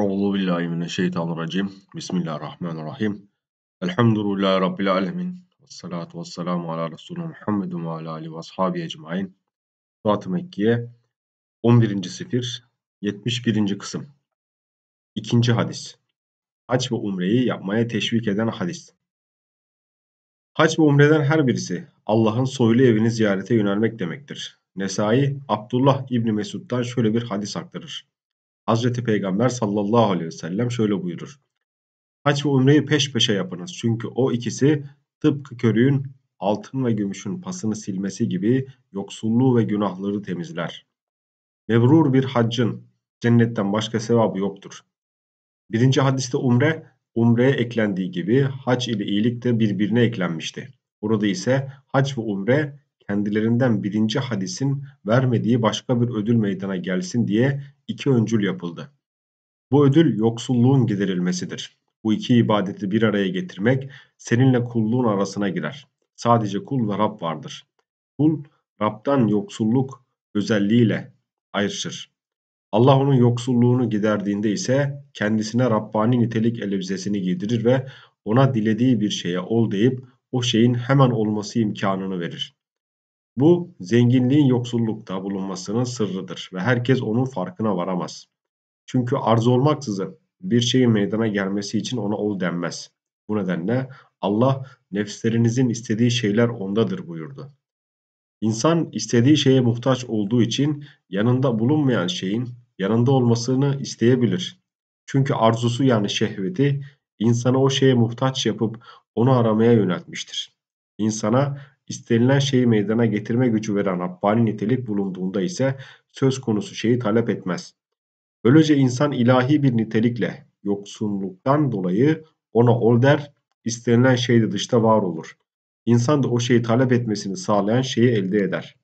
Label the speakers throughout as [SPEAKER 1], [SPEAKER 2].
[SPEAKER 1] Euzu billahi mineşşeytanirracim. Bismillahirrahmanirrahim. Elhamdülillahi Rabbil alemin. Vessalatu vesselamu ala Resulü Muhammedin ve ala alihi ve ashabihi ecmaîn. Fuat-ı Mekkiye 11. sefir 71. kısım. 2. hadis. Hac ve umreyi yapmaya teşvik eden hadis. Hac ve umreden her birisi Allah'ın soylu evini ziyarete yönelmek demektir. Nesai, Abdullah İbni Mesud'dan şöyle bir hadis aktarır. Hazreti Peygamber sallallahu aleyhi ve sellem şöyle buyurur. Hac ve umreyi peş peşe yapınız. Çünkü o ikisi tıpkı körüğün altın ve gümüşün pasını silmesi gibi yoksulluğu ve günahları temizler. Mebrur bir haccın cennetten başka sevabı yoktur. Birinci hadiste umreye eklendiği gibi hac ile iyilik de birbirine eklenmişti. Burada ise hac ve umre kendilerinden birinci hadisin vermediği başka bir ödül meydana gelsin diye iki öncül yapıldı. Bu ödül yoksulluğun giderilmesidir. Bu iki ibadeti bir araya getirmek seninle kulluğun arasına girer. Sadece kul ve Rab vardır. Kul, Rab'dan yoksulluk özelliğiyle ayrışır. Allah onun yoksulluğunu giderdiğinde ise kendisine Rabbani nitelik elbisesini giydirir ve ona dilediği bir şeye ol deyip o şeyin hemen olması imkanını verir. Bu zenginliğin yoksullukta bulunmasının sırrıdır ve herkes onun farkına varamaz. Çünkü arzu olmaksızın bir şeyin meydana gelmesi için ona ol denmez. Bu nedenle Allah nefslerinizin istediği şeyler ondadır buyurdu. İnsan istediği şeye muhtaç olduğu için yanında bulunmayan şeyin yanında olmasını isteyebilir. Çünkü arzusu yani şehveti insanı o şeye muhtaç yapıp onu aramaya yöneltmiştir. İnsana istenilen şeyi meydana getirme gücü veren Rabbani nitelik bulunduğunda ise söz konusu şeyi talep etmez. Böylece insan ilahi bir nitelikle yoksunluktan dolayı ona ol der, istenilen şey de dışta var olur. İnsan da o şeyi talep etmesini sağlayan şeyi elde eder.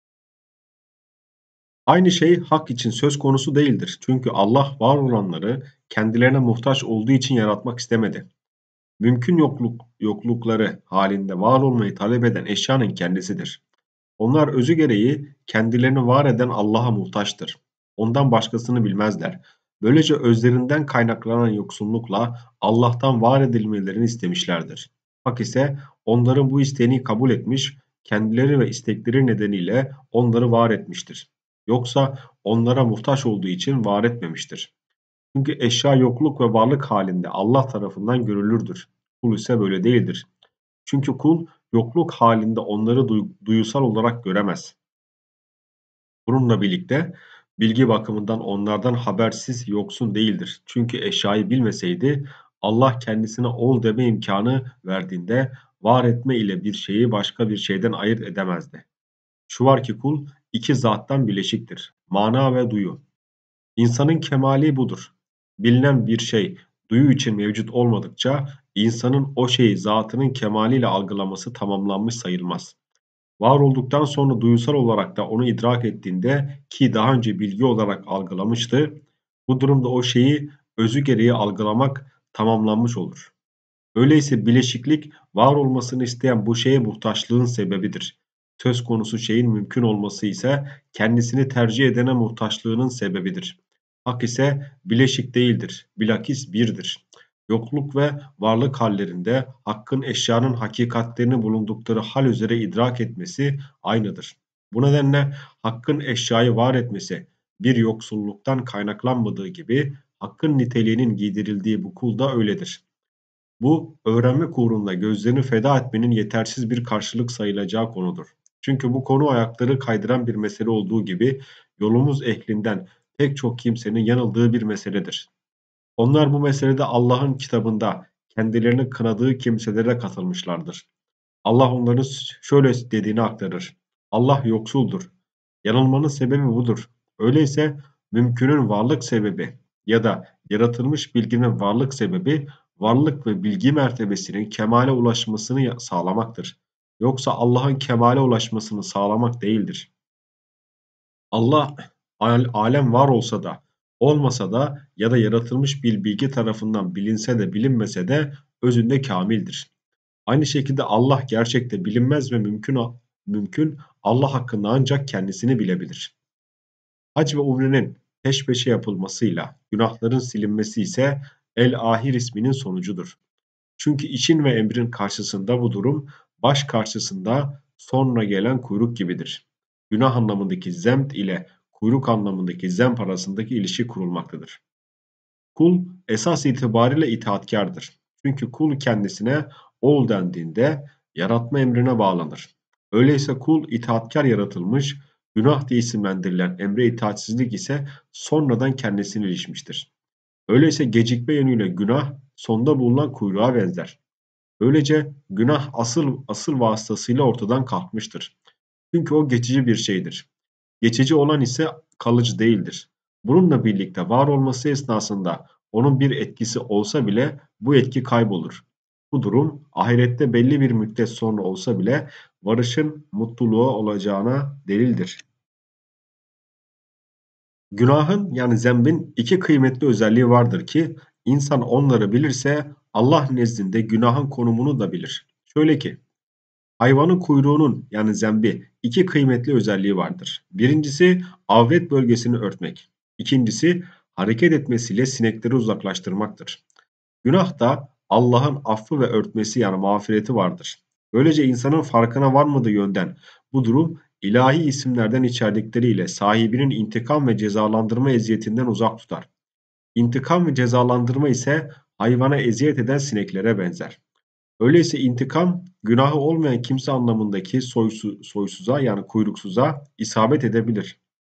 [SPEAKER 1] Aynı şey hak için söz konusu değildir. Çünkü Allah var olanları kendilerine muhtaç olduğu için yaratmak istemedi. Mümkün yoklukları halinde var olmayı talep eden eşyanın kendisidir. Onlar özü gereği kendilerini var eden Allah'a muhtaçtır. Ondan başkasını bilmezler. Böylece özlerinden kaynaklanan yoksunlukla Allah'tan var edilmelerini istemişlerdir. Hak ise onların bu isteğini kabul etmiş, kendileri ve istekleri nedeniyle onları var etmiştir. Yoksa onlara muhtaç olduğu için var etmemiştir. Çünkü eşya yokluk ve varlık halinde Allah tarafından görülürdür. Kul ise böyle değildir. Çünkü kul yokluk halinde onları duyusal olarak göremez. Bununla birlikte bilgi bakımından onlardan habersiz yoksun değildir. Çünkü eşyayı bilmeseydi Allah kendisine ol deme imkanı verdiğinde var etme ile bir şeyi başka bir şeyden ayırt edemezdi. Şu var ki kul iki zattan bileşiktir. Mana ve duyu. İnsanın kemali budur. Bilinen bir şey duyu için mevcut olmadıkça insanın o şeyi zatının kemaliyle algılaması tamamlanmış sayılmaz. Var olduktan sonra duyusal olarak da onu idrak ettiğinde ki daha önce bilgi olarak algılamıştı, bu durumda o şeyi özü gereği algılamak tamamlanmış olur. Öyleyse bileşiklik var olmasını isteyen bu şeye muhtaçlığın sebebidir. Söz konusu şeyin mümkün olması ise kendisini tercih edene muhtaçlığının sebebidir. Hak ise bileşik değildir, bilakis birdir. Yokluk ve varlık hallerinde hakkın eşyanın hakikatlerini bulundukları hal üzere idrak etmesi aynıdır. Bu nedenle hakkın eşyayı var etmesi bir yoksulluktan kaynaklanmadığı gibi hakkın niteliğinin giydirildiği bu kulda öyledir. Bu, öğrenmek uğrunda gözlerini feda etmenin yetersiz bir karşılık sayılacağı konudur. Çünkü bu konu ayakları kaydıran bir mesele olduğu gibi yolumuz ehlinden pek çok kimsenin yanıldığı bir meseledir. Onlar bu meselede Allah'ın kitabında kendilerini kınadığı kimselere katılmışlardır. Allah onların şöyle dediğini aktarır. Allah yoksuldur. Yanılmanın sebebi budur. Öyleyse mümkünün varlık sebebi ya da yaratılmış bilginin varlık sebebi varlık ve bilgi mertebesinin kemale ulaşmasını sağlamaktır. Yoksa Allah'ın kemale ulaşmasını sağlamak değildir. Allah alem var olsa da olmasa da ya da yaratılmış bir bilgi tarafından bilinse de bilinmese de özünde kamildir. Aynı şekilde Allah gerçekte bilinmez ve mümkün Allah hakkında ancak kendisini bilebilir. Hac ve umrenin peş peşe yapılmasıyla, günahların silinmesi ise El-Ahir isminin sonucudur. Çünkü için ve emrin karşısında bu durum, baş karşısında sonra gelen kuyruk gibidir. Günah anlamındaki zemt ile kuyruk anlamındaki zemp arasındaki ilişki kurulmaktadır. Kul esas itibariyle itaatkardır. Çünkü kul kendisine ol dendiğinde yaratma emrine bağlanır. Öyleyse kul itaatkar yaratılmış, günah diye isimlendirilen emre itaatsizlik ise sonradan kendisine ilişmiştir. Öyleyse gecikme yönüyle günah sonda bulunan kuyruğa benzer. Böylece günah asıl vasıtasıyla ortadan kalkmıştır. Çünkü o geçici bir şeydir. Geçici olan ise kalıcı değildir. Bununla birlikte var olması esnasında onun bir etkisi olsa bile bu etki kaybolur. Bu durum ahirette belli bir müddet sonra olsa bile varışın mutluluğa olacağına delildir. Günahın yani zembin iki kıymetli özelliği vardır ki insan onları bilirse Allah nezdinde günahın konumunu da bilir. Şöyle ki hayvanın kuyruğunun yani zembi iki kıymetli özelliği vardır. Birincisi avret bölgesini örtmek. İkincisi hareket etmesiyle sinekleri uzaklaştırmaktır. Günah da Allah'ın affı ve örtmesi yani mağfireti vardır. Böylece insanın farkına varmadığı yönden bu durum ilahi isimlerden içerdikleriyle sahibinin intikam ve cezalandırma eziyetinden uzak tutar. İntikam ve cezalandırma ise hayvana eziyet eden sineklere benzer. Öyleyse intikam, günahı olmayan kimse anlamındaki soysuza yani kuyruksuza isabet edebilir.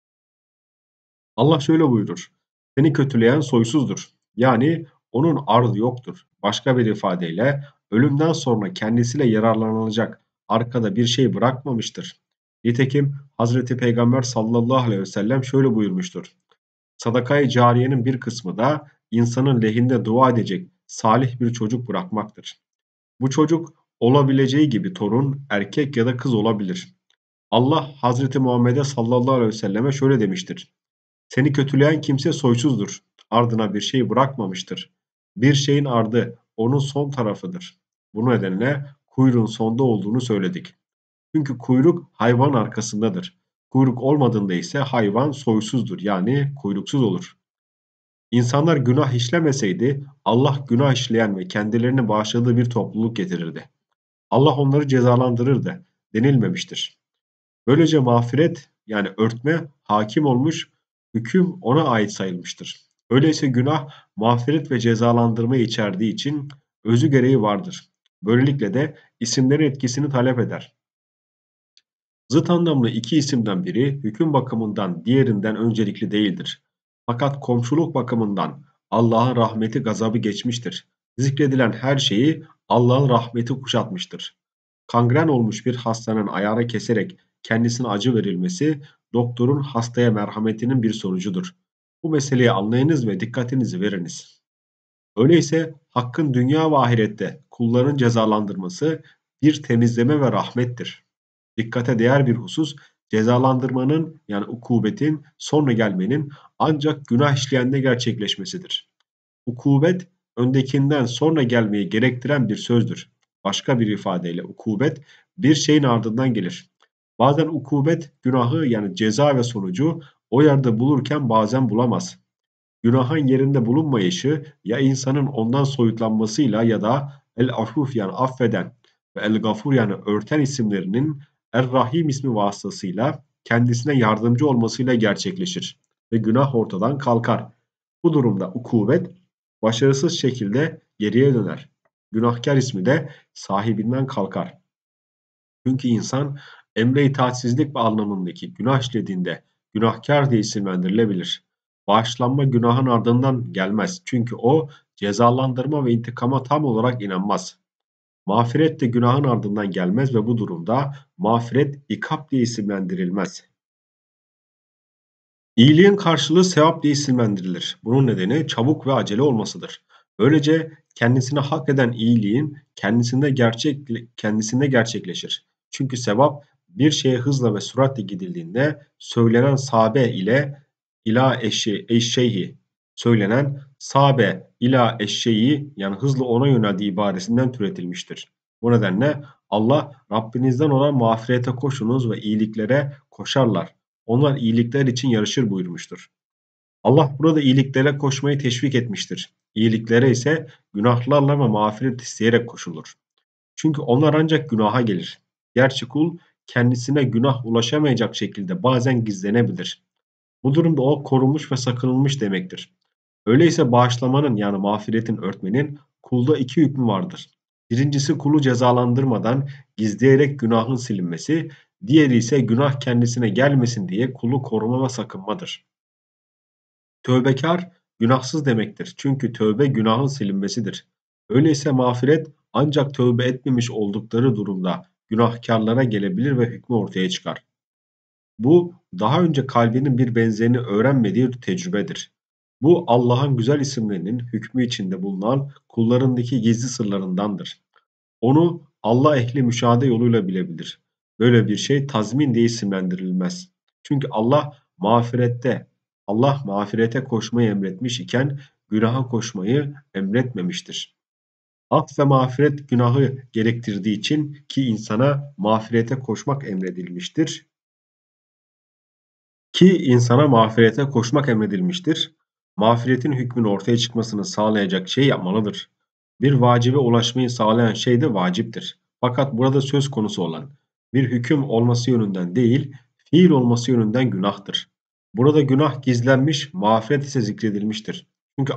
[SPEAKER 1] Allah şöyle buyurur: Seni kötüleyen soysuzdur. Yani onun ardı yoktur. Başka bir ifadeyle ölümden sonra kendisiyle yararlanılacak arkada bir şey bırakmamıştır. Nitekim Hazreti Peygamber sallallahu aleyhi ve sellem şöyle buyurmuştur: Sadakayı cariyenin bir kısmı da insanın lehinde dua edecek salih bir çocuk bırakmaktır. Bu çocuk olabileceği gibi torun, erkek ya da kız olabilir. Allah Hazreti Muhammed'e sallallahu aleyhi ve selleme şöyle demiştir: Seni kötüleyen kimse soysuzdur. Ardına bir şey bırakmamıştır. Bir şeyin ardı onun son tarafıdır. Bu nedenle kuyruğun sonda olduğunu söyledik. Çünkü kuyruk hayvan arkasındadır. Kuyruk olmadığında ise hayvan soysuzdur yani kuyruksuz olur. İnsanlar günah işlemeseydi Allah günah işleyen ve kendilerini bağışladığı bir topluluk getirirdi. Allah onları cezalandırırdı denilmemiştir. Böylece mağfiret yani örtme hakim olmuş, hüküm ona ait sayılmıştır. Öyleyse günah mağfiret ve cezalandırma içerdiği için özü gereği vardır. Böylelikle de isimlerin etkisini talep eder. Zıt anlamlı iki isimden biri hüküm bakımından diğerinden öncelikli değildir. Fakat komşuluk bakımından Allah'ın rahmeti gazabı geçmiştir. Zikredilen her şeyi Allah'ın rahmeti kuşatmıştır. Kangren olmuş bir hastanın ayağını keserek kendisine acı verilmesi doktorun hastaya merhametinin bir sonucudur. Bu meseleyi anlayınız ve dikkatinizi veriniz. Öyleyse Hakk'ın dünya ve ahirette kulların cezalandırması bir temizleme ve rahmettir. Dikkate değer bir husus cezalandırmanın yani ukubetin sonra gelmenin ancak günah işleyende gerçekleşmesidir. Ukubet öndekinden sonra gelmeyi gerektiren bir sözdür. Başka bir ifadeyle ukubet bir şeyin ardından gelir. Bazen ukubet günahı yani ceza ve sonucu o yerde bulurken bazen bulamaz. Günahın yerinde bulunmayışı ya insanın ondan soyutlanmasıyla ya da el-afuf yani affeden ve el-gafur yani örten isimlerinin er-rahim ismi vasıtasıyla kendisine yardımcı olmasıyla gerçekleşir ve günah ortadan kalkar. Bu durumda ukubet başarısız şekilde geriye döner. Günahkar ismi de sahibinden kalkar. Çünkü insan emre itaatsizlik anlamındaki günah işlediğinde günahkar diye isimlendirilebilir. Bağışlanma günahın ardından gelmez. Çünkü o cezalandırma ve intikama tam olarak inanmaz. Mağfiret de günahın ardından gelmez ve bu durumda mağfiret ikap diye isimlendirilmez. İyiliğin karşılığı sevap diye isimlendirilir. Bunun nedeni çabuk ve acele olmasıdır. Böylece kendisine hak eden iyiliğin kendisinde gerçekleşir. Çünkü sevap bir şeye hızla ve süratle gidildiğinde söylenen sabe ile ila eşşeyhi söylenen sabe ila eşşeyi yani hızlı ona yöneldiği ibaresinden türetilmiştir. Bu nedenle Allah Rabbinizden olan mağfirete koşunuz ve iyiliklere koşarlar. Onlar iyilikler için yarışır buyurmuştur. Allah burada iyiliklere koşmayı teşvik etmiştir. İyiliklere ise günahlarla ve mağfiret isteyerek koşulur. Çünkü onlar ancak günaha gelir. Gerçi kul kendisine günah ulaşamayacak şekilde bazen gizlenebilir. Bu durumda o korunmuş ve sakınılmış demektir. Öyleyse bağışlamanın yani mağfiretin örtmenin kulda iki hükmü vardır. Birincisi kulu cezalandırmadan gizleyerek günahın silinmesi, diğeri ise günah kendisine gelmesin diye kulu koruma ve sakınmadır. Tövbekar günahsız demektir. Çünkü tövbe günahın silinmesidir. Öyleyse mağfiret ancak tövbe etmemiş oldukları durumda günahkarlara gelebilir ve hükmü ortaya çıkar. Bu daha önce kalbinin bir benzerini öğrenmediği tecrübedir. Bu Allah'ın güzel isimlerinin hükmü içinde bulunan kullarındaki gizli sırlarındandır. Onu Allah ehli müşahede yoluyla bilebilir. Böyle bir şey tazmin diye isimlendirilmez. Çünkü Allah mağfirete koşmayı emretmiş iken günaha koşmayı emretmemiştir. Af ve mağfiret günahı gerektirdiği için ki insana mağfirete koşmak emredilmiştir. Mağfiretin hükmünün ortaya çıkmasını sağlayacak şey yapmalıdır. Bir vacibe ulaşmayı sağlayan şey de vaciptir. Fakat burada söz konusu olan bir hüküm olması yönünden değil, fiil olması yönünden günahtır. Burada günah gizlenmiş, mağfiret ise zikredilmiştir. Çünkü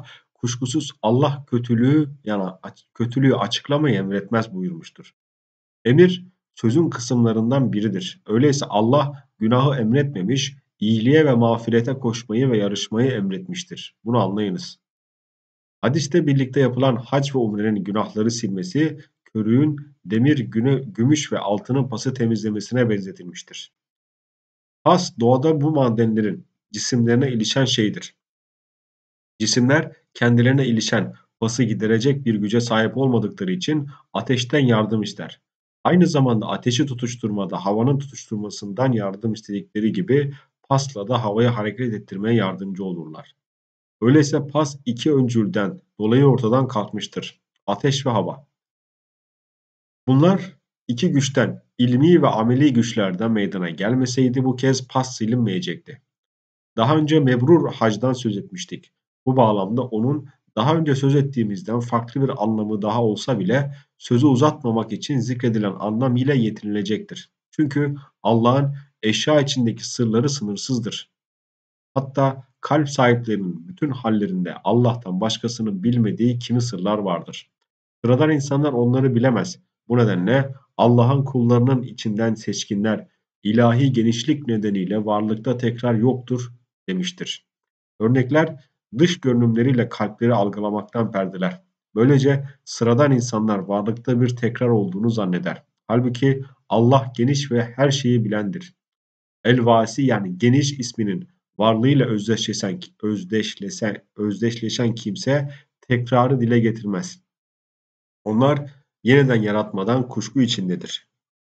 [SPEAKER 1] Allah kötülüğü açıklamayı emretmez buyurmuştur. Emir sözün kısımlarından biridir. Öyleyse Allah günahı emretmemiş, iyiliğe ve mağfirete koşmayı ve yarışmayı emretmiştir. Bunu anlayınız. Hadiste birlikte yapılan hac ve umrenin günahları silmesi, körüğün demir, gümüş ve altının pası temizlemesine benzetilmiştir. Pas doğada bu madenlerin cisimlerine ilişen şeydir. Cisimler kendilerine ilişen pası giderecek bir güce sahip olmadıkları için ateşten yardım ister. Aynı zamanda ateşi tutuşturmada havanın tutuşturmasından yardım istedikleri gibi pasla da havayı hareket ettirmeye yardımcı olurlar. Öyleyse pas iki öncülden dolayı ortadan kalkmıştır. Ateş ve hava. Bunlar iki güçten, ilmi ve ameli güçlerden meydana gelmeseydi bu kez pas silinmeyecekti. Daha önce mebrur hacdan söz etmiştik. Bu bağlamda onun daha önce söz ettiğimizden farklı bir anlamı daha olsa bile sözü uzatmamak için zikredilen anlam ile yetinilecektir. Çünkü Allah'ın eşya içindeki sırları sınırsızdır. Hatta kalp sahiplerinin bütün hallerinde Allah'tan başkasının bilmediği kimi sırlar vardır. Sıradan insanlar onları bilemez. Bu nedenle Allah'ın kullarının içinden seçkinler ilahi genişlik nedeniyle varlıkta tekrar yoktur demiştir. Örnekler dış görünümleriyle kalpleri algılamaktan perdeler. Böylece sıradan insanlar varlıkta bir tekrar olduğunu zanneder. Halbuki Allah geniş ve her şeyi bilendir. El-Vasi yani geniş isminin varlığıyla özdeşleşen kimse tekrarı dile getirmez. Onlar yeniden yaratmadan kuşku içindedir.